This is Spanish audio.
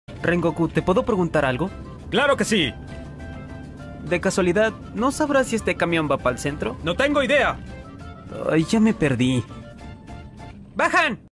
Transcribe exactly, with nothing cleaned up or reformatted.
Rengoku, ¿te puedo preguntar algo? ¡Claro que sí! De casualidad, ¿no sabrás si este camión va para el centro? ¡No tengo idea! Ay, ya me perdí. ¡Bajan!